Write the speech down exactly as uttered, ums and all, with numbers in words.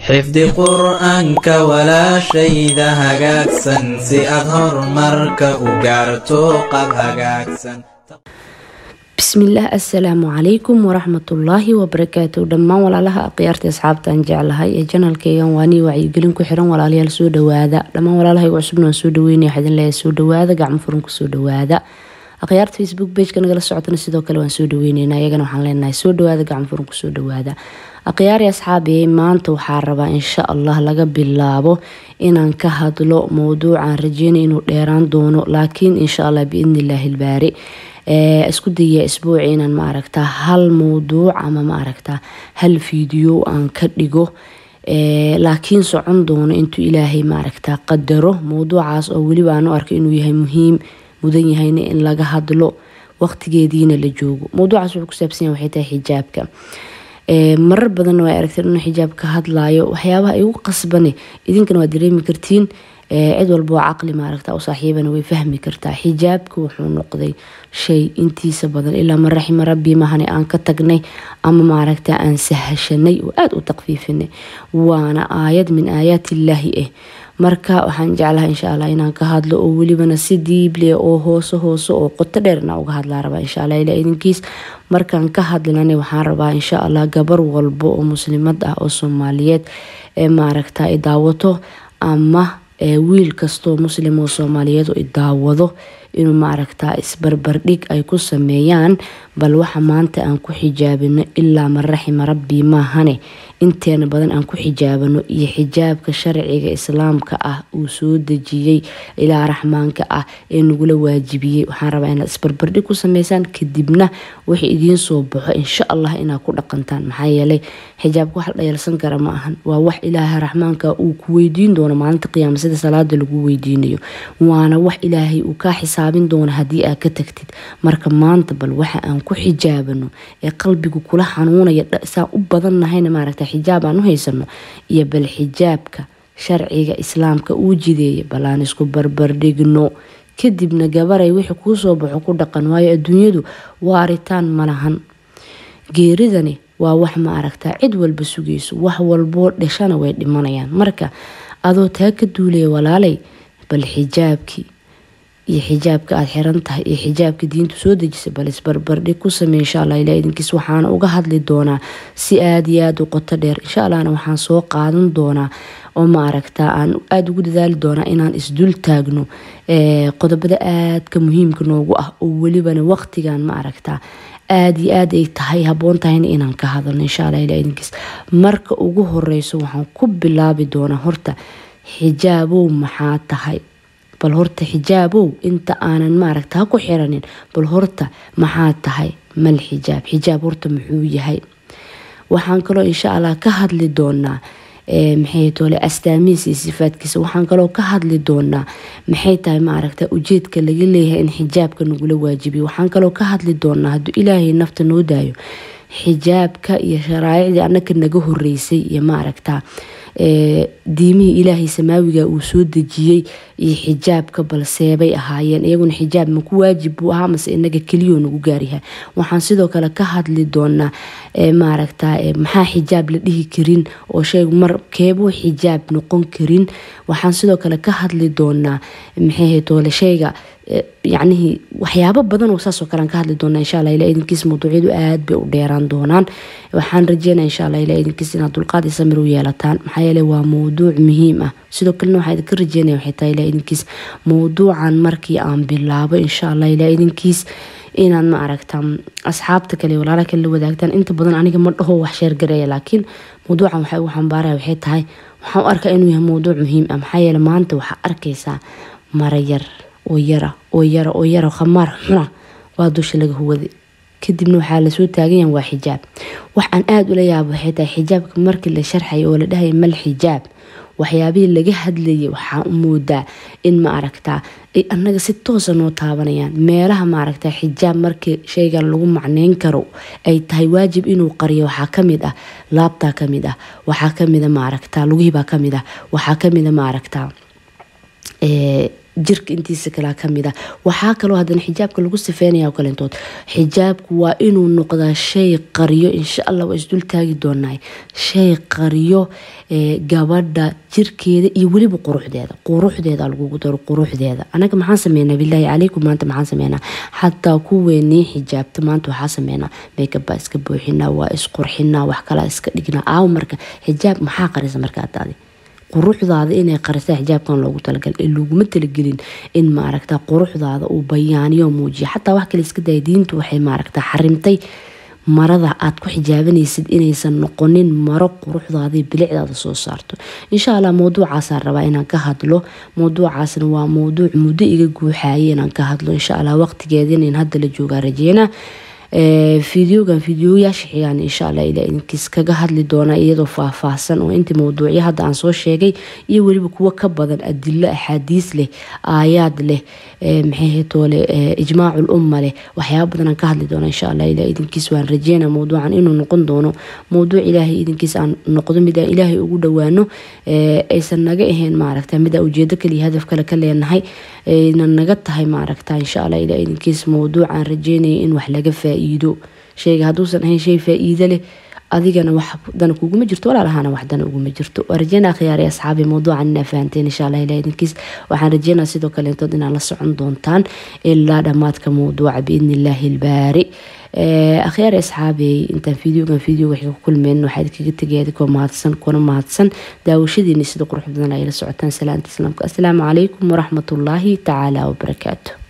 حفظ قرآنك ولا شيء ذا هجاكسن سي أظهر مرك وقارتو قب هجاكسن. بسم الله السلام عليكم ورحمة الله وبركاته. دمان ولا لها قيارتي أصحابتا نجعلها يا جنال كيان واني وعي قلنكو حران ولا ليال سودا وادا. دمان ولا لها يوعسبنا سودا ويني حدن لها سودا وادا قاعد مفرنكو سودا وادا. أقيارت فيسبوك بيج كان قال السعودة سيدو كلوان سودا وينينا يجنا وحن لنا سودا وادا قاعد مفرنكو سودا وادا. أقيار يا أصحابي ما أنت وحاربة إن شاء الله لقى باللابو إن أنكهد له موضوع عن رجيني إنه ديران دونه لكن إن شاء الله بإذن الله البارئ اسكو دي اسبوعين ان ما aragtaa hal موضوع ama ma aragtaa hal video aan ka dhigo ee laakiin socon doono intuu ilaahay ma aragtaa qadaro mowduucaas oo wali baan u arkay inuu yahay muhiim mudan yahayna in laga hadlo waqtigeediina la joogo mowduucaas wuxuu ku saabsan yahay waxay tahay xijaabka ee marar badan way aragteen inuu xijaabka hadlaayo waxyaabaha ay ugu qasbane idinkana waa dareemi kartiin cid walba caqli ma aragtaa oo saaxiibana way fahmi kartaa xijaabku wuxuu noqday shay intiisa badan ilaa ma raxim rabbi ma hani aan ka tagnay ama ma aragtaa aan sahashanay oo aad u taqfiifinay waana aayad min aayaati illaahi eh marka waxaan jeclahay insha Allah inaan ka hadlo oo walibana si diible oo hooso hooso oo qoto dheerna uga hadlaa rabaa insha Allah ilaa idinkiis markaan ka hadlanay waxaan rabaa insha Allah gabar walba oo muslimad ah oo Soomaaliyeed ee ma aragtaa ay daawato ama wiil kastoo muslim oo Soomaaliyeed oo daawado inuu ma aragtaa isbarbardhig ay ku sameeyaan bal waxa maanta aan ku xijaabino ilaa ma raxim rabbi ma hane inteena badan aan ku xijaabano iyo xijaabka sharciga islaamka ah uu soo dajiyay ilaa raxmaanka ah ee nagu la waajibiyay waxaan rabaa inaad isbarbardhig ku sameeyaan kadibna wixii idin soo baxo insha Allah inaad ku dhaqantaan maxaa yeelay xijaabku wax dhayalsan kara ma ahan waa wax ilaahay raxmaanka uu ku weydiin doono maalinta qiyaamada sida salaada lagu weydiinayo waana wax ilaahay uu ka xisaabin doono hadii aad ka tagtid marka maanta bal waxa aan ku xijaabano ee qalbigu kula xanuunaya saa u badannahayna ma aragtaa xijaab aan u haysano iyo bal xijaabka sharciga islaamka uu jideeyay bal aan isku barbardhigno kadibna gabaray wixii ku soo baxo ku dhaqan waayo adduunyadu waaritaan malahan geeridani waa wax ma aragtaa cid walba sugayso wax walbo dhashana way dhimanayaan marka adoo taa ka duulay walaalay bal xijaabki iyo xijaabka aad xiran tahay iyo xijaabka diintu soo dejisay bal isbarbardhig ku samee insha Allah ilaa idinkiis waxaan uga hadli doonaa si aad iyo aad u qoto dheer insha Allah waxaan soo qaadan doonaa oo ma aragtaa aan aad ugu dadaali doonaa inaan isdul taagno ee qodobada aad ka muhiimka noogu ah oo walibana waqtigan ma aragtaa aad iyo aad ay tahay haboon tahay inaan ka hadalno insha Allah ilaa idinkiis marka ugu horeyso waxaan ku bilaabi doonaa horta xijaabow maxaa tahay bal horta xijaabow inta aanan ma aragtaa ku xiranin bal horta maxaa tahay mal xijaab xijaab horta muxuu yahay waxaan kaloo insha Allah ka hadli doonaa ee maxay toole astaamiis iyo sifaadkiisa waxaan kaloo ka hadli doonaa maxay tahay ma aragtaa ujeedka laga leeyahay in xijaabka nagu la waajibiyo waxaan kaloo ka hadli doonaa haduu Ilaahay nafta noo daayo xijaabka iyo sharaa'icda annaka naga horeysay iyo ma aragtaa ee diimihii Ilaahay samaawiga uu soo dejiyay iyo xijaabka balseebay ahaayeen iyaguna xijaab ma ku waajib u ahaa mas inaga kaliyo nagu gaariha waxaan sidoo kale ka hadli doonaa ee ma aragtaa maxaa xijaab la dhihi karin oo shay mar keebo xijaab noqon karin waxaan sidoo kale ka hadli doonaa maxay toole shayga يعني waxyaabo badan oo saas oo kale ka hadli doona insha Allah ilaa idinkiis mowduucyadu aad bay u dheeraan doonaan waxaan rajeenaa insha Allah ilaa idinkiis inaad dulqaad iyo samir u yeelataan maxaa yeelay waa mowduuc muhiim ah sidoo kale waxaan ka rajeenaa waxay tahay ilaa idinkiis mowduucan markii aan bilaabo insha Allah ilaa idinkiis inaan ma aragtaa asxaabta kale walaalaha kale wadaagtaan inta badan aniga ma dhaho wax sheer gareeya laakiin mowduucan waxa uu xambaaraya waxay tahay waxaan arkaa inuu yahay mowduuc muhiim ah maxaa yeelay maanta waxa arkaysaa marayar oo yara oo yara oo yara khamaar xuna waa dusha laga huwaday kadibna waxa la soo taagan waa xijaab waxaan aad u la yaabo waxay tahay xijaabka markii la sharxay oo la dhahay mal xijaab waxyaabii laga hadlayay waxa u moodaa in ma aragtaa ay annaga si toos ah noo taabanayaan meelaha ma aragtaa xijaab markii shayga lagu macneyn karo ay tahay waajib inuu qariyo waxa kamid ah laabta kamid ah waxa kamid ah ma aragtaa lugihiba kamid ah waxa kamid ah ma aragtaa ee jirka intiisa kala kamida waxa kale oo hadan xijaabka lagu sifeynaya oo kalentood xijaabku waa inuu noqdaa shay qariyo insha Allah waa isdul taagi doonaa shay qariyo ee gabadha jirkeeda iyo waliba quruxdeeda quruxdeeda lagu daro quruxdeeda anaga maxaan sameeynaa billahi alaykum maanta maxaan sameeynaa hatta kuweeni xijaabta maanta waxa sameeynaa makeup baa iska buuxinaa waa isqurxinaa wax kala iska dhignaa aaw marka xijaab maxaa qarisa marka taadi quruxdaada inay qarisa xijaabkan loogu talagal in lagu matalagelin in ma aragta quruxdaada uu bayaaniyo muujiyo hatta wax kale iska daaydiintu waxay ma aragta xarimtay marada aad ku xijaabanaysid inaysan noqonin maro quruxdaada iyo bilicdaada soo saarto insha Allah mowduucaas aan rabaa inaan ka hadlo mowduucaasna waa mowduuc muddo iga guuxayay inaan ka hadlo insha Allah waqtigeedina in hadda la jooga rajeena ee fiidiyogan fiidiyoyaasha xigaan insha Allah ila idinkiis kaga hadli doona iyadoo faahfaahsan oo inta mowduucyo hadda aan soo sheegay iyo waliba kuwa ka badan adilla ahadiis leh aayaad leh ee maxay toole ijmaacul umma leh waxyaabo badan aan ka hadli doona insha Allah ila idinkiis waan rajeena mowduucan inuu noqon doono mowduuc Ilaahay idinkiis aan noqdo mid Ilaahay ugu dhawaano ee aysan naga ahayn ma aragtaa mid ujeedo kaliya hadaf kale ka leenahay ee naga tahay ma aragtaa insha Allah ila idinkiis mowduucan rajeynay in wax laga faa'iido shayga haduusan ahayn shay faa'iido leh adigana wax dan kugu ma jirto walaalahana wax dan ugu ma jirto warjana khiyaari asxaabi mowduucan ina fahanteen insha Allah ila idinkiis waxaan rajeynaa sidoo kale intood inaan la socon doontaan ilaa dhamaadka mowduuca biidnillaahi albaari ee akhiyaari asxaabi inta fiidiyogan fiidiyo wixii ku kulmeen waxaad kaga tagayad ko mahadsan kuna mahadsan daawashadiina sida qurux badan ay la socotaan salaanta islaamka assalaamu calaykum wa rahmatullaahi ta'ala wa barakaatuh